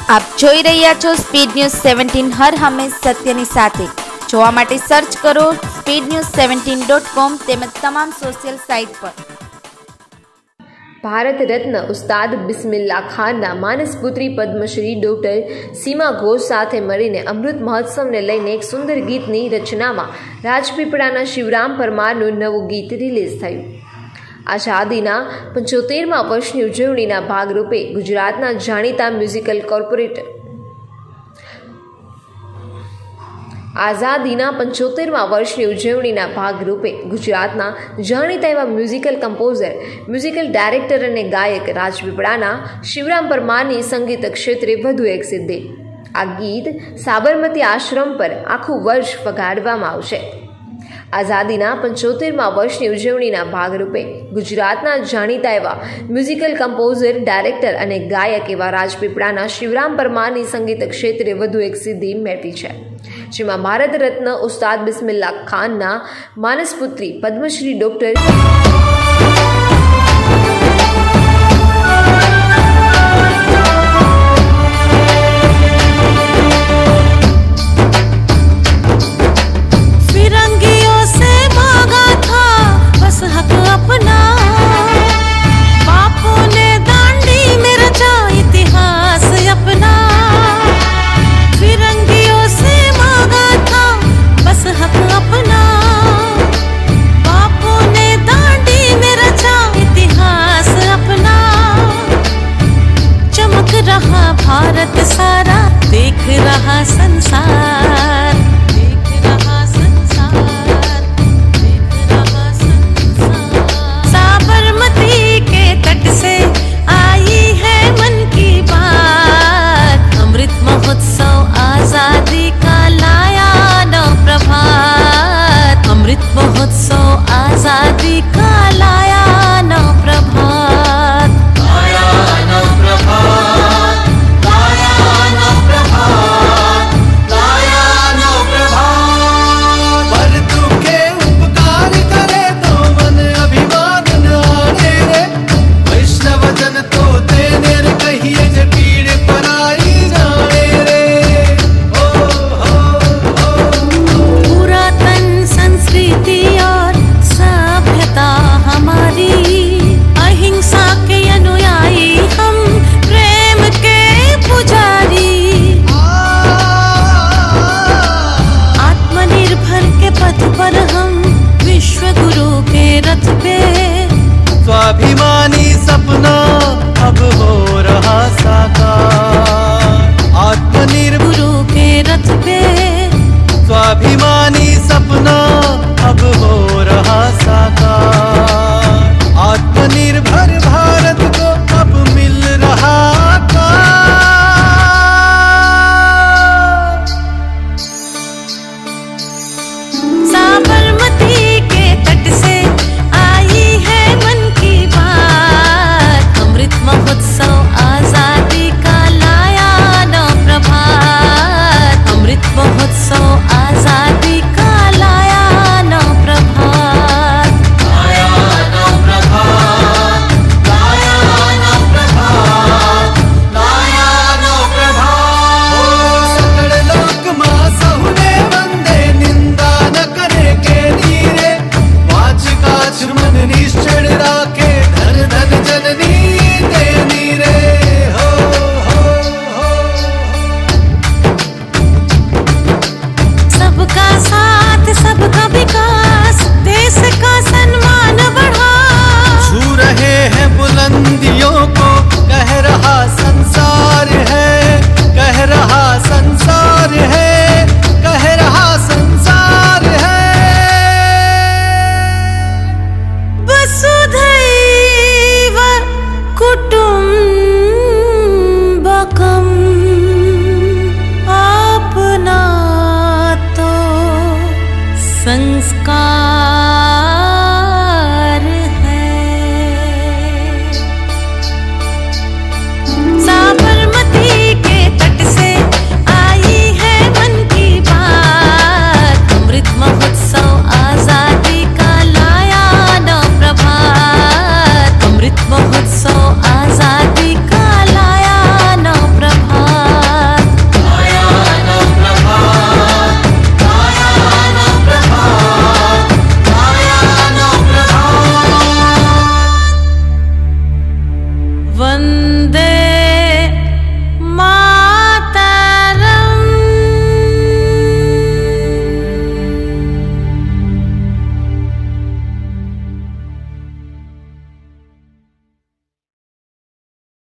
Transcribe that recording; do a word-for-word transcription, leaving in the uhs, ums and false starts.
આપ જોઈ રહ્યા છો સ્પીડ ન્યૂઝ સેવન્ટીન હર હંમેશ સત્યની સાથે। જોવા માટે સર્ચ કરો speed news seventeen dot com તેમજ તમામ સોશિયલ સાઇટ પર। भारत रत्न उस्ताद बिस्मिल्ला खानना मानसपुत्री पद्मश्री डॉक्टर सीमा घोष साथे मळीने अमृत महोत्सव ने लईने एक सुंदर गीतनी रचनामां રાજપીપળાના શિવરામ પરમારનું નવું ગીત રિલીઝ થયું। આઝાદીના પંચોતેરમા વર્ષની ઉજવણીના ભાગરૂપે ગુજરાતના જાણીતા મ્યુઝિકલ કોર્પોરેટર આઝાદીના પંચોતેરમા વર્ષની ઉજવણીના ભાગરૂપે ગુજરાતના જાણીતા એવા મ્યુઝિકલ કમ્પોઝર, મ્યુઝિકલ ડાયરેક્ટર અને ગાયક રાજપીપળાના શિવરામ પરમારની સંગીત ક્ષેત્રે વધુ એક સિદ્ધિ। આ ગીત સાબરમતી આશ્રમ પર આખું વર્ષ વગાડવામાં આવશે। આઝાદીના પંચોતેરમા વર્ષની ઉજવણીના ભાગરૂપે ગુજરાતના જાણીતા એવા મ્યુઝિકલ કમ્પોઝર, ડાયરેક્ટર અને ગાયક એવા રાજપીપળાના શિવરામ પરમારની સંગીત ક્ષેત્રે વધુ એક સિદ્ધિ મેળવી છે, જેમાં ભારત રત્ન ઉસ્તાદ બિસ્મિલ્લા ખાનના માનસપુત્રી પદ્મશ્રી ડોક્ટર भारत सारा देख रहा संसार, देख रहा संसार, देख रहा संसार। साबरमती के तट से आई है मन की बात, अमृत महोत्सव आजादी का लाया नव प्रभात, अमृत महोत्सव आजादी का लाया नव प्रभात, लाया नव प्रभात। स्वाभिमानी सपना अब हो रहा साकार, आत्मनिर्भर गुरु के रथ पे स्वाभिमानी सपना अब हो रहा साकार, आत्मनिर्भर भारत को अब मिल रहा आकार। साबरमती के तट से आई है मन की बात, अमृत महोत्सव आजादी का लाया नव प्रभात, अमृत महोत्सव आजादी वंदे